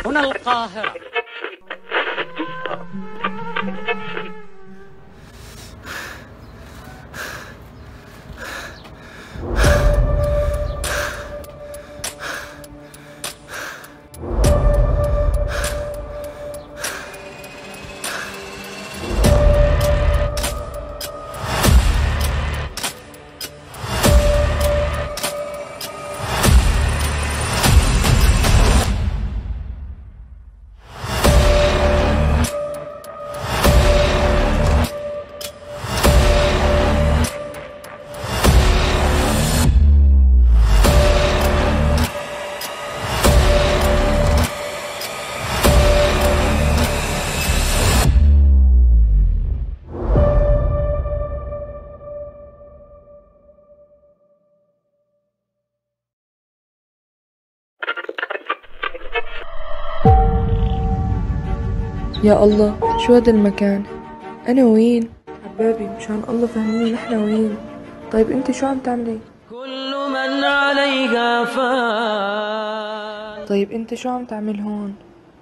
هنا القاهرة. يا الله، شو هذا المكان؟ أنا وين؟ حبابي مشان الله فهميني نحن وين؟ طيب أنت شو عم تعملي؟ كل من عليها فان. طيب أنت شو عم تعمل هون؟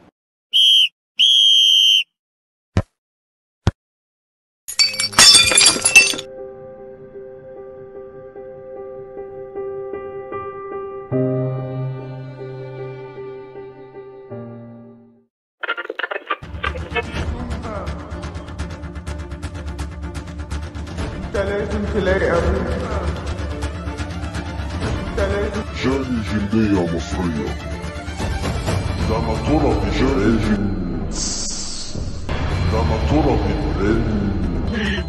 لازم تلاقي أبوك. جاني جلدية مصرية. لما ترى برنس. لما ترى برنس.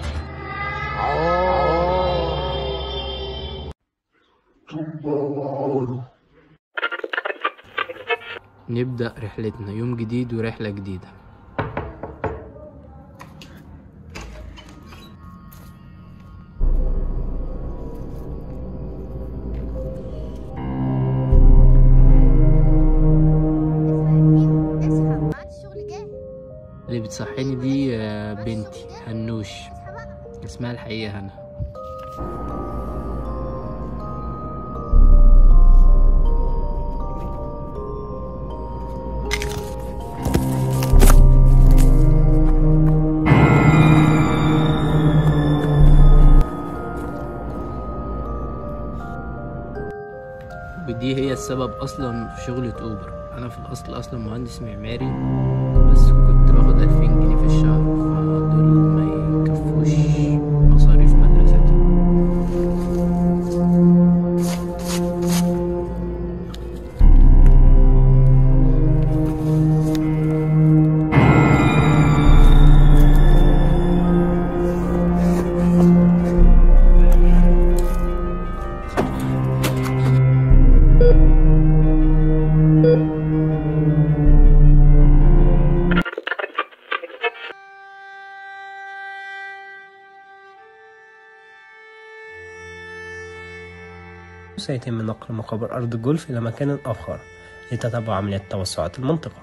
نبدأ رحلتنا، يوم جديد ورحلة جديدة. اللي بتصحيني دي بنتي هنوش، اسمها الحقيقة هنا. ودي هي السبب اصلا في شغلة اوبر. انا في الاصل اصلا مهندس معماري، بس كنت باخد 2000 جنيه في الشهر، فدول ما يكفوش مصاريف مدرستي. سيتم نقل مقابر أرض الجولف إلى مكان آخر لتتبع عملية توسعات المنطقة.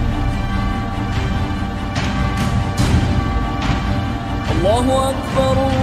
الله أكبر.